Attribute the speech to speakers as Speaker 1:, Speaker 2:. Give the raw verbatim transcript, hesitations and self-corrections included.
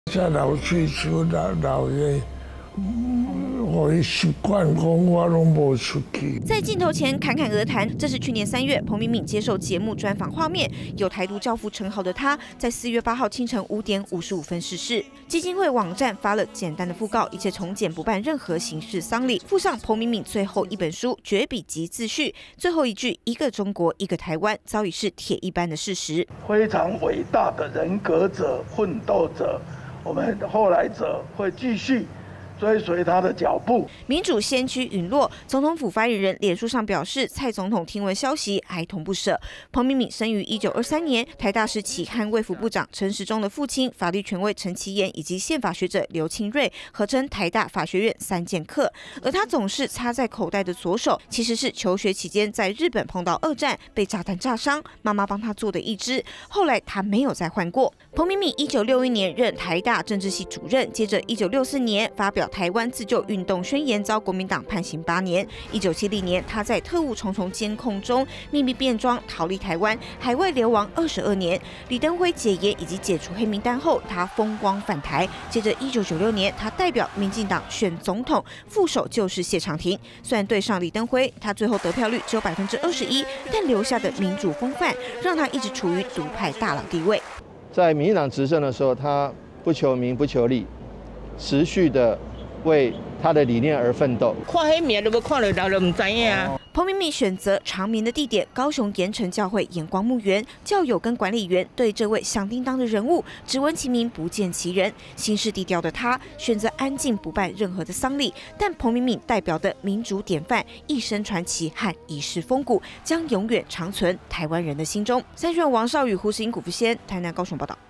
Speaker 1: 在老岁数老老的。 我习惯讲，我拢无出去。
Speaker 2: 在镜头前侃侃而谈，这是去年三月彭明敏接受节目专访画面。有台独教父称号的他，在四月八号清晨五点五十五分逝世。基金会网站发了简单的讣告，一切从简，不办任何形式丧礼，附上彭明敏最后一本书《绝笔及自序》，最后一句“一个中国，一个台湾”，早已是铁一般的事实。
Speaker 3: 非常伟大的人格者、奋斗者，我们后来者会继续。 追随他的脚步，
Speaker 2: 民主先驱陨落。总统府发言人脸书上表示，蔡总统听闻消息哀痛不舍。彭明敏生于一九二三年，台大时期和卫福部长陈时中的父亲、法律权威陈其言以及宪法学者刘清瑞合称台大法学院三剑客。而他总是插在口袋的左手，其实是求学期间在日本碰到二战被炸弹炸伤，妈妈帮他做的一只，后来他没有再换过。彭明敏一九六一年任台大政治系主任，接着一九六四年发表。 台湾自救运动宣言遭国民党判刑八年。一九七零年，他在特务重重监控中秘密变装逃离台湾，海外流亡二十二年。李登辉解严以及解除黑名单后，他风光返台。接着，一九九六年，他代表民进党选总统，副手就是谢长廷。虽然对上李登辉，他最后得票率只有百分之二十一，但留下的民主风范让他一直处于独派大佬地位。
Speaker 4: 在民进党执政的时候，他不求名不求利，持续的。 为他的理念而奋斗。
Speaker 5: 看迄面都无看到人，就唔知影啊。
Speaker 2: 彭明敏选择长眠的地点高雄盐城教会眼光墓园，教友跟管理员对这位响叮当的人物只闻其名不见其人。行事低调的他选择安静，不办任何的丧礼。但彭明敏代表的民主典范、一生传奇和一世风骨，将永远长存台湾人的心中。三选王少宇、胡世英、古福先，台南高雄报道。